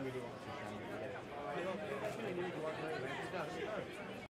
really want social media. Pero actually hindi ko work na ito.